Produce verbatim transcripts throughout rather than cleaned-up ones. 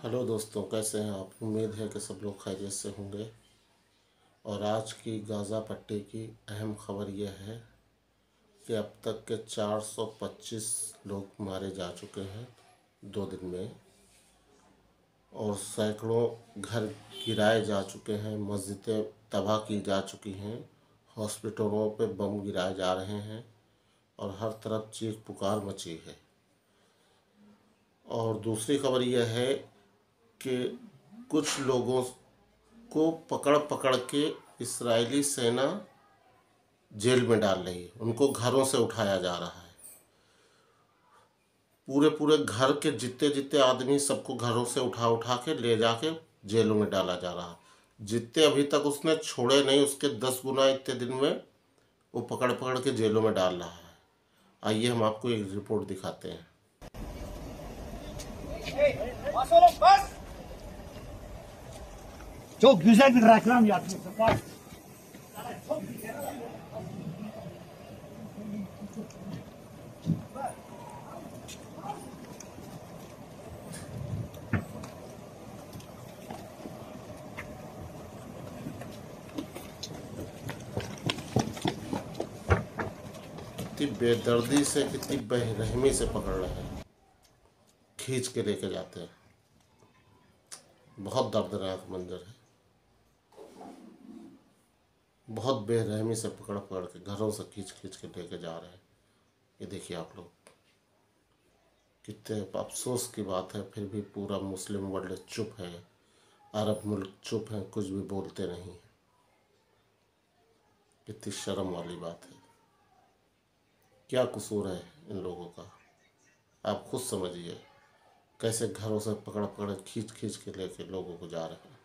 Hello दोस्तों, कैसे हैं आप। उम्मीद है कि सब लोग खैरियत से होंगे। और आज की गाज़ा पट्टी की अहम खबर यह है कि अब तक के चार सौ पच्चीस लोग मारे जा चुके हैं दो दिन में, और सैकड़ों घर गिराए जा चुके हैं, मस्जिदें तबाह की जा चुकी हैं, हॉस्पिटलों पे बम गिराए जा रहे हैं और हर तरफ चीख पुकार मची है। और दूसरी खबर यह है कि कुछ लोगों को पकड़ पकड़ के इस्राएली सेना जेल में डाल रही है, उनको घरों से उठाया जा रहा है। पूरे पूरे घर के जितने जितने आदमी सबको घरों से उठा उठा के ले जाके जेलों में डाला जा रहा है। जितने अभी तक उसने छोड़े नहीं, उसके दस गुना इतने दिन में वो पकड़ पकड़ के जेलों में डाल रहा है। आइए हम आपको एक रिपोर्ट दिखाते हैं। Çok güzel bir reklam yapmışsın. Bak. Çok güzel. कितनी बेदर्दी से, कितनी बेरहमी से पकड़ रहे हैं, खींच के लेके जाते हैं। बहुत दर्दनाक मंजर है। बहुत बेरहमी से पकड़ पकड़ के घरों से खींच खींच के लेके जा रहे हैं। ये देखिए आप लोग, कितने अफसोस की बात है। फिर भी पूरा मुस्लिम वर्ल्ड चुप है, अरब मुल्क चुप हैं, कुछ भी बोलते नहीं हैं। कितनी शर्म वाली बात है। क्या कसूर है इन लोगों का, आप खुद समझिए। कैसे घरों से पकड़ पकड़ खींच खींच के लेके लोगों को जा रहे हैं।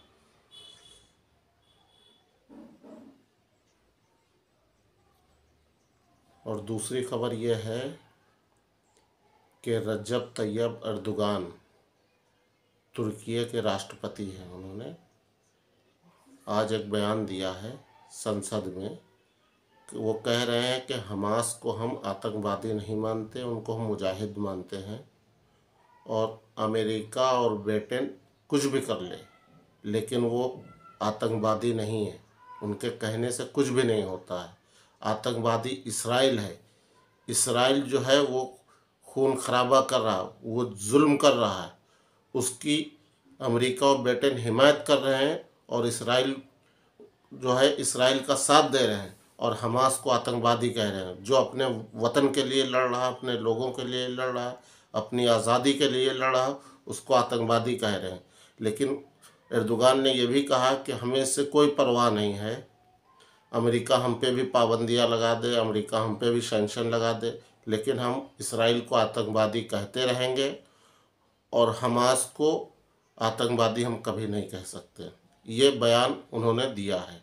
और दूसरी खबर यह है कि रजब तैयब अर्दोगान तुर्की के राष्ट्रपति हैं। उन्होंने आज एक बयान दिया है संसद में कि वो कह रहे हैं कि हमास को हम आतंकवादी नहीं मानते, उनको हम मुजाहिद मानते हैं। और अमेरिका और ब्रिटेन कुछ भी कर ले, लेकिन वो आतंकवादी नहीं है। उनके कहने से कुछ भी नहीं होता है। आतंकवादी इसराइल है। इसराइल जो है वो खून खराबा कर रहा है, वो जुल्म कर रहा है, उसकी अमेरिका और ब्रिटेन हिमायत कर रहे हैं। और इसराइल जो है इसराइल का साथ दे रहे हैं और हमास को आतंकवादी कह रहे हैं। जो अपने वतन के लिए लड़ रहा है, अपने लोगों के लिए लड़ रहा है, अपनी आज़ादी के लिए लड़ रहा है, उसको आतंकवादी कह रहे हैं। लेकिन एर्दोगान ने यह भी कहा कि हमें इससे कोई परवाह नहीं है। अमेरिका हम पे भी पाबंदियां लगा दे, अमेरिका हम पे भी सैंक्शन लगा दे, लेकिन हम इसराइल को आतंकवादी कहते रहेंगे और हमास को आतंकवादी हम कभी नहीं कह सकते। ये बयान उन्होंने दिया है।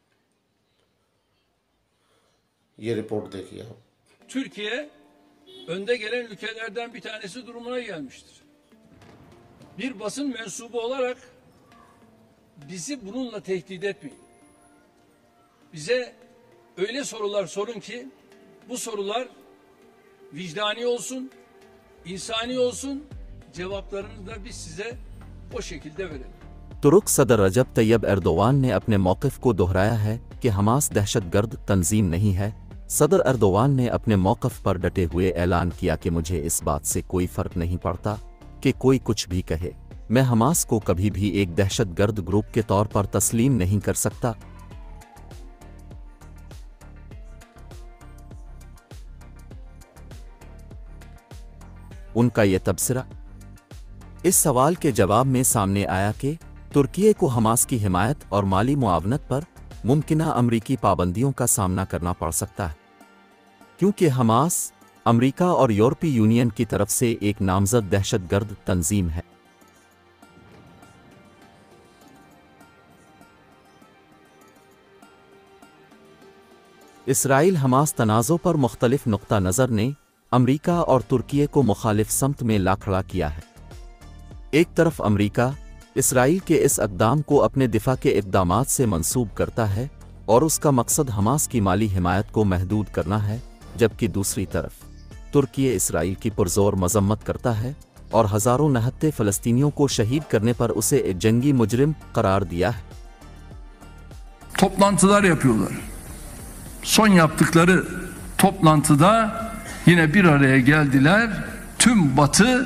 ये रिपोर्ट देखिए आप। Türkiye önde gelen ülkelerden bir tanesi durumuna gelmiştir. Bir basın mensubu olarak bizi bununla tehdit etmeyin. Bize öyle sorular sorun ki bu sorular vicdani olsun, insani olsun, cevaplarını da biz size o şekilde verelim. तुर्क सदर Recep Tayyip Erdogan ने अपने मौक़िफ़ को दोहराया है कि Hamas दहशतगर्द तंजीम नहीं है। सदर एर्दोवान ने अपने मौक़िफ़ पर डटे हुए ऐलान किया कि मुझे इस बात से कोई फ़र्क नहीं पड़ता कि कोई कुछ भी कहे, मैं हमास को कभी भी एक दहशतगर्द ग्रुप के तौर पर तस्लीम नहीं कर सकता। उनका यह तबसरा इस सवाल के जवाब में सामने आया कि तुर्की को हमास की हिमायत और माली मुआवनत पर मुमकिना अमरीकी पाबंदियों का सामना करना पड़ सकता है, क्योंकि हमास अमरीका और यूरोपीय यूनियन की तरफ से एक नामजद दहशतगर्द तंजीम है। इसराइल हमास तनाज़ों पर मुख्तलिफ नुक्ता नज़र ने अमरीका और तुर्की को मुखालिफ समत में ला खड़ा किया है। एक तरफ अमरीका इसराइल के इस इक़दाम को अपने दिफा के इक़दामात से मंसूब करता है और उसका मकसद हमास की माली हिमायत को महदूद करना है, जबकि दूसरी तरफ तुर्की इसराइल की पुरज़ोर मज़म्मत करता है और hज़ारों नहत्ते फ़लस्तीनियों को शहीद करने पर उसे एक जंगी मुजरिम करार दिया है। Toplantılar yapıyorlar. Son yaptıkları toplantıda yine bir araya geldiler. Tüm Batı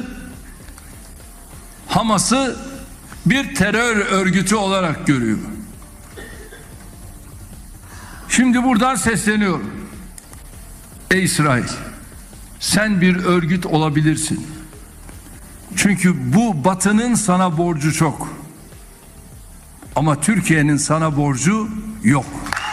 Hamas'ı bir terör örgütü olarak görüyor. Şimdi buradan sesleniyorum. Ey İsrail, sen bir örgüt olabilirsin. Çünkü bu Batı'nın sana borcu çok. Ama Türkiye'nin sana borcu yok.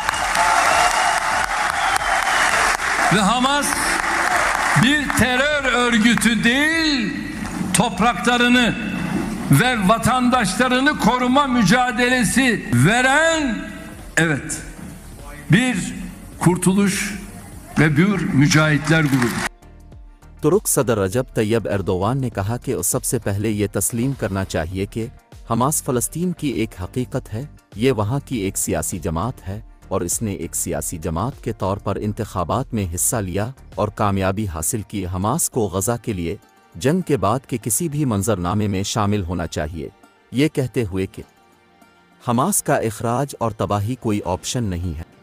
Ve Hamas bir terör örgütü değil, topraklarını ve vatandaşlarını koruma mücadelesi veren, evet, bir kurtuluş ve bir mücahitler grubu. तुर्क सदर Recep Tayyip Erdogan ने कहा कि उस सबसे पहले ये तस्लीम करना चाहिए कि हमास फ़लस्तीन की एक हकीकत है, ये वहाँ की एक सियासी जमात है और इसने एक सियासी जमात के तौर पर इंतखाबात में हिस्सा लिया और कामयाबी हासिल की। हमास को गज़ा के लिए जंग के बाद के किसी भी मंजरनामे में शामिल होना चाहिए, ये कहते हुए कि हमास का इखराज और तबाही कोई ऑप्शन नहीं है।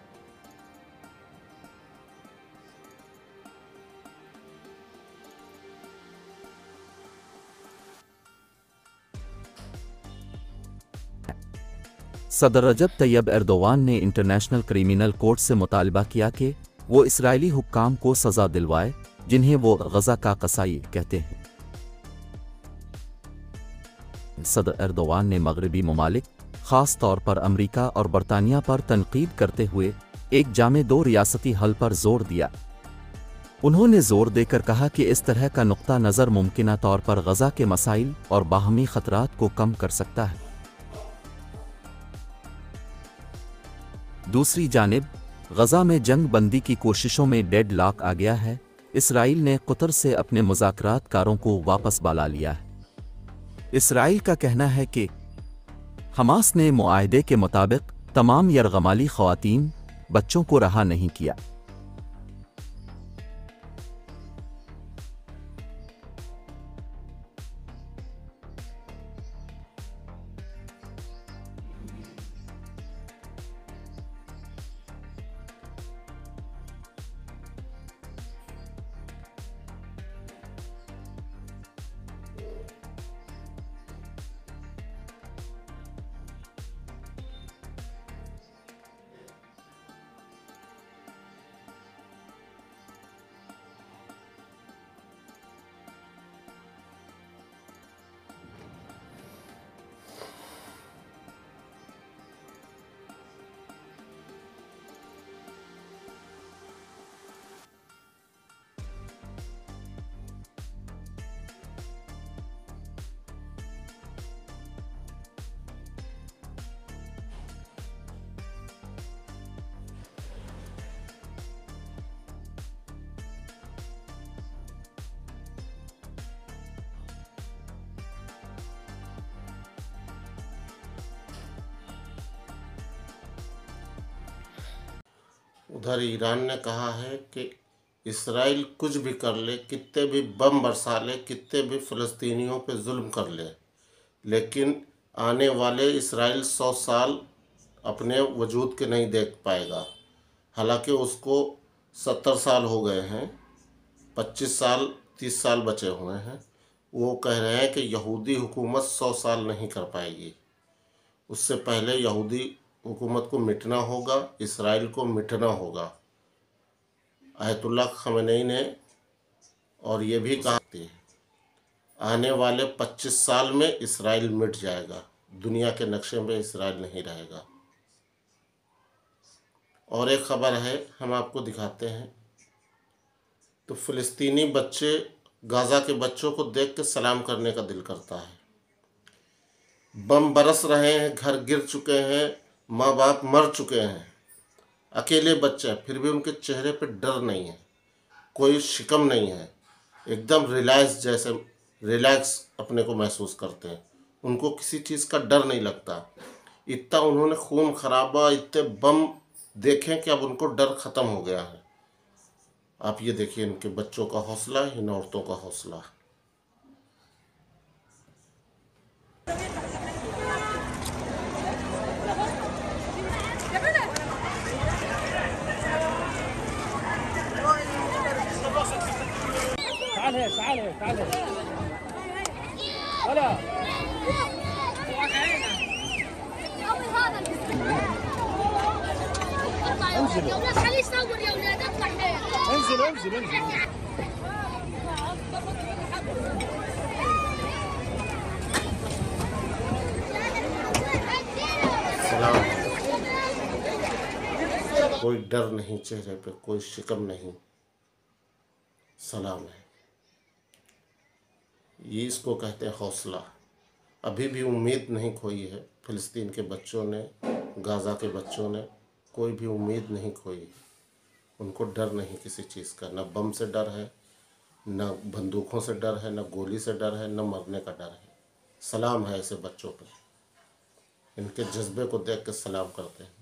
सदर रजब तैयब एर्दोवान ने इंटरनेशनल क्रिमिनल कोर्ट से मुतालबा किया कि वो इसराइली हुक्काम को सज़ा दिलवाए जिन्हें वो गज़ा का कसाई कहते हैं। सदर एर्दोवान ने मगरबी ममालिक, ख़ास तौर पर अमरीका और बरतानिया पर तनकीद करते हुए एक जामे दो रियासती हल पर जोर दिया। उन्होंने जोर देकर कहा कि इस तरह का नुक्ता नज़र मुमकिना तौर पर गज़ा के मसाइल और बाहमी ख़तरात को कम कर सकता है। दूसरी जानिब गज़ा में जंग बंदी की कोशिशों में डेड लॉक आ गया है। इसराइल ने कतर से अपने मुज़ाकरातकारों को वापस बुला लिया है। इसराइल का कहना है कि हमास ने मुआहदे के मुताबिक तमाम यरगमाली ख़वातीन, बच्चों को रहा नहीं किया। उधर ईरान ने कहा है कि इसराइल कुछ भी कर ले, कितने भी बम बरसा ले, कितने भी फ़लस्तीनियों पे जुल्म कर ले, लेकिन आने वाले इसराइल सौ साल अपने वजूद के नहीं देख पाएगा। हालांकि उसको सत्तर साल हो गए हैं, पच्चीस साल तीस साल बचे हुए हैं। वो कह रहे हैं कि यहूदी हुकूमत सौ साल नहीं कर पाएगी। उससे पहले यहूदी हुकूमत को मिटना होगा, इसराइल को मिटना होगा। आयतुल्लाह खमेनी ने और ये भी कहा कि आने वाले पच्चीस साल में इसराइल मिट जाएगा, दुनिया के नक्शे में इसराइल नहीं रहेगा। और एक ख़बर है, हम आपको दिखाते हैं। तो फ़िलिस्तीनी बच्चे, गाज़ा के बच्चों को देख के सलाम करने का दिल करता है। बम बरस रहे हैं, घर गिर चुके हैं, माँ बाप मर चुके हैं, अकेले बच्चे हैं, फिर भी उनके चेहरे पे डर नहीं है, कोई शिकम नहीं है, एकदम रिलैक्स जैसे रिलैक्स अपने को महसूस करते हैं। उनको किसी चीज़ का डर नहीं लगता। इतना उन्होंने खून खराबा, इतने बम देखें कि अब उनको डर ख़त्म हो गया है। आप ये देखिए इनके बच्चों का हौसला, इन औरतों का हौसला। هلا انزل يا ولاد خليه يصور يا ولاد اطلع هيك. انزل انزل انزل. सलाम है, कोई डर नहीं चेहरे पे, कोई शिकम नहीं, सलाम है। ये इसको कहते हैं हौसला। अभी भी उम्मीद नहीं खोई है फ़िलिस्तीन के बच्चों ने, गाज़ा के बच्चों ने कोई भी उम्मीद नहीं खोई है। उनको डर नहीं किसी चीज़ का, न बम से डर है, न बंदूकों से डर है, न गोली से डर है, न मरने का डर है। सलाम है ऐसे बच्चों पर, इनके जज्बे को देख के सलाम करते हैं।